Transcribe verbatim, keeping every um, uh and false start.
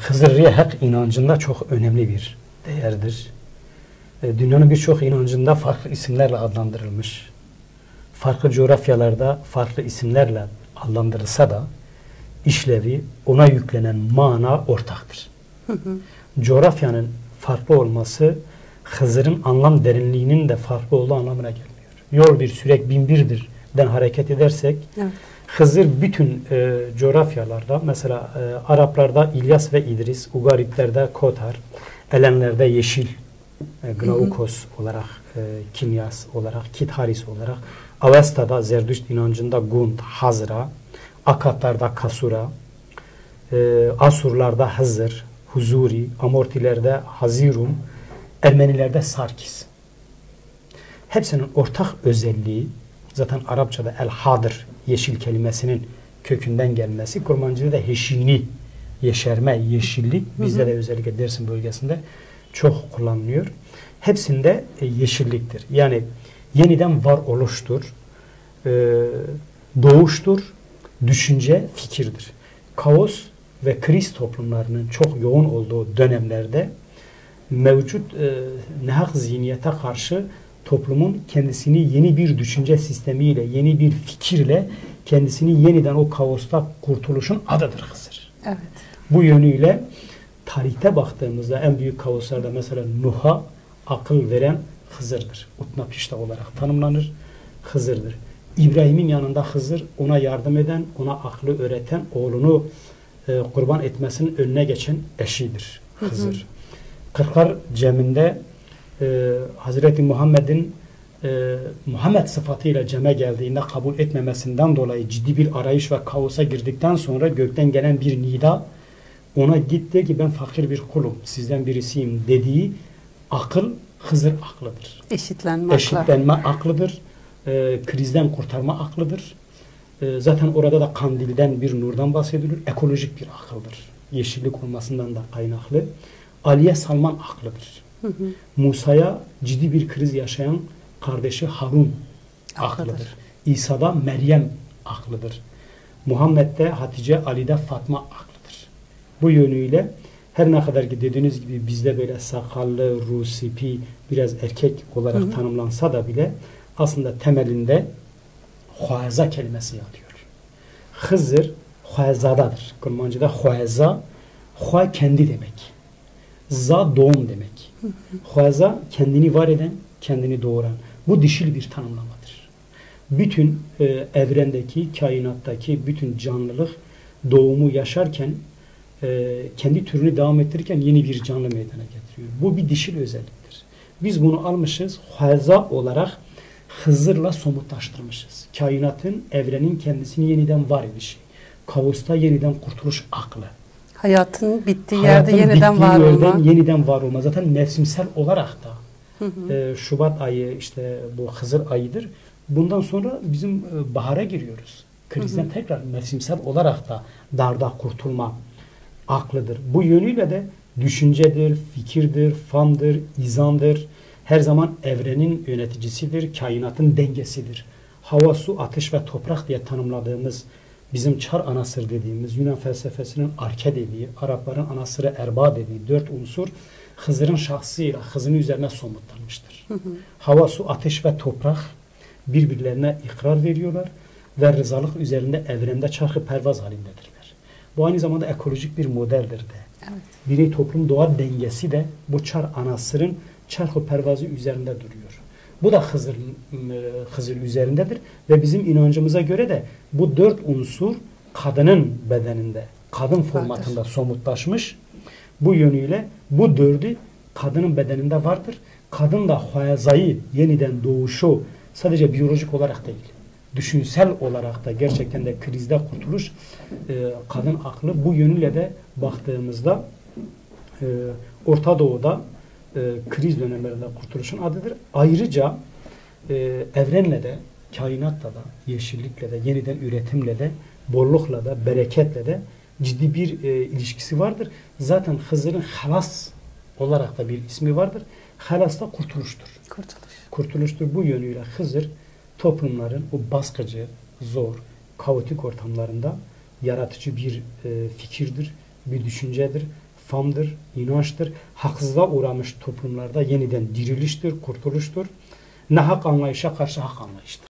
Hızırlıya hak inancında çok önemli bir değerdir. E, dünyanın birçok inancında farklı isimlerle adlandırılmış. Farklı coğrafyalarda farklı isimlerle adlandırılsa da işlevi, ona yüklenen mana ortaktır. Hı hı. Coğrafyanın farklı olması Hızır'ın anlam derinliğinin de farklı olduğu anlamına gelmiyor. Yol bir sürek bin birdir den hareket edersek evet. Hızır bütün e, coğrafyalarda mesela e, Araplarda İlyas ve İdris, Ugaritlerde Kotar, Elenlerde Yeşil, e, Glaukos olarak, e, Kinyas olarak, Kitharis olarak, Avesta'da Zerdüşt inancında Gund, Hazra, Akatlarda Kasura, e, Asurlarda Hızır, Huzuri, Amortilerde Hazirum, Ermenilerde Sarkis. Hepsinin ortak özelliği zaten Arapçada el-hadır, yeşil kelimesinin kökünden gelmesi, Kurmancı'da da heşini, yeşerme, yeşillik, bizde de özellikle Dersim bölgesinde çok kullanılıyor. Hepsinde e, yeşilliktir. Yani yeniden varoluştur, e, doğuştur, düşünce, fikirdir. Kaos ve kriz toplumlarının çok yoğun olduğu dönemlerde mevcut e, nehak zihniyete karşı toplumun kendisini yeni bir düşünce sistemiyle, yeni bir fikirle kendisini yeniden o kaosta kurtuluşun adıdır Hızır. Evet. Bu yönüyle tarihte baktığımızda en büyük kaoslarda mesela Nuh'a akıl veren Hızır'dır. Utnapişta olarak tanımlanır. Hızır'dır. İbrahim'in yanında Hızır ona yardım eden, ona aklı öğreten, oğlunu e, kurban etmesinin önüne geçen eşidir Hızır. Hı hı. Kırklar Cem'inde e, Hazreti Muhammed'in e, Muhammed sıfatıyla Cem'e geldiğinde kabul etmemesinden dolayı ciddi bir arayış ve kaosa girdikten sonra gökten gelen bir nida ona gitti ki ben fakir bir kulum, sizden birisiyim dediği akıl Hızır aklıdır. Eşitlenme, Eşitlenme aklı. aklıdır. E, krizden kurtarma aklıdır. E, zaten orada da kandilden bir nurdan bahsedilir. Ekolojik bir akıldır. Yeşillik olmasından da kaynaklı. Ali'ye Salman aklıdır. Hı hı. Musa'ya ciddi bir kriz yaşayan kardeşi Harun aklıdır. aklıdır. İsa'da Meryem aklıdır. Muhammed'de Hatice, Ali'de Fatma aklıdır. Bu yönüyle her ne kadar ki dediğiniz gibi bizde böyle sakallı, rusipi, biraz erkek olarak hı hı. tanımlansa da bile aslında temelinde huaza kelimesi yatıyor. Hızır huazadadır. Kurmancı'da huaza, hua kendi demek. Za doğum demek. Huaza kendini var eden, kendini doğuran. Bu dişil bir tanımlamadır. Bütün e, evrendeki, kainattaki bütün canlılık doğumu yaşarken e, kendi türünü devam ettirirken yeni bir canlı meydana getiriyor. Bu bir dişil özelliktir. Biz bunu almışız, huaza olarak Hızır'la somutlaştırmışız. Kainatın, evrenin kendisini yeniden var edişi. Kaosta yeniden kurtuluş aklı. Hayatın bittiği Hayatın yerde yeniden bittiği var olma. Yeniden var olma. Zaten mevsimsel olarak da hı hı. E, Şubat ayı işte bu Hızır ayıdır. Bundan sonra bizim e, bahara giriyoruz. Krizden hı hı. tekrar mevsimsel olarak da darda kurtulma aklıdır. Bu yönüyle de düşüncedir, fikirdir, fandır, izandır. Her zaman evrenin yöneticisidir, kainatın dengesidir. Hava, su, ateş ve toprak diye tanımladığımız bizim çar anasır dediğimiz Yunan felsefesinin arke dediği, Arapların anasırı erba dediği dört unsur Hızır'ın şahsıyla Hızır'ın üzerine somutlanmıştır. Hı hı. Hava, su, ateş ve toprak birbirlerine ikrar veriyorlar ve rızalık üzerinde evrende çarkı pervaz halindedirler. Bu aynı zamanda ekolojik bir modeldir de. Evet. Birey toplum doğa dengesi de bu çar anasırın çarkı pervazı üzerinde duruyor. Bu da Hızır, Hızır üzerindedir ve bizim inancımıza göre de bu dört unsur kadının bedeninde, kadın formatında vardır. Somutlaşmış. Bu yönüyle bu dördü kadının bedeninde vardır. Kadın da huazayı, yeniden doğuşu sadece biyolojik olarak değil, düşünsel olarak da gerçekten de krizde kurtuluş e, kadın aklı bu yönüyle de baktığımızda e, Orta Doğu'da e, kriz dönemlerinde kurtuluşun adıdır. Ayrıca e, evrenle de, kainatla da, yeşillikle de, yeniden üretimle de, bollukla da, bereketle de ciddi bir e, ilişkisi vardır. Zaten Hızır'ın halas olarak da bir ismi vardır. Halas da kurtuluştur. Kurtuluş. Kurtuluştur. Bu yönüyle Hızır toplumların o baskıcı, zor, kaotik ortamlarında yaratıcı bir e, fikirdir, bir düşüncedir, irfandır, inançtır. Haksızlığa uğramış toplumlarda yeniden diriliştir, kurtuluştur. Nahak anlayışa karşı hak anlayıştır.